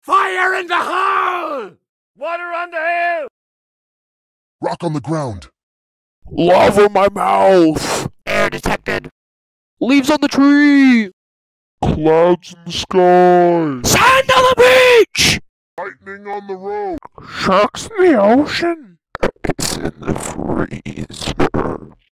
Fire in the hole! Water on the hill! Rock on the ground. Lava in my mouth! Air detected! Leaves on the tree! Clouds in the sky. Sand on the beach! Lightning on the road. Sharks in the ocean! It's in the freezer.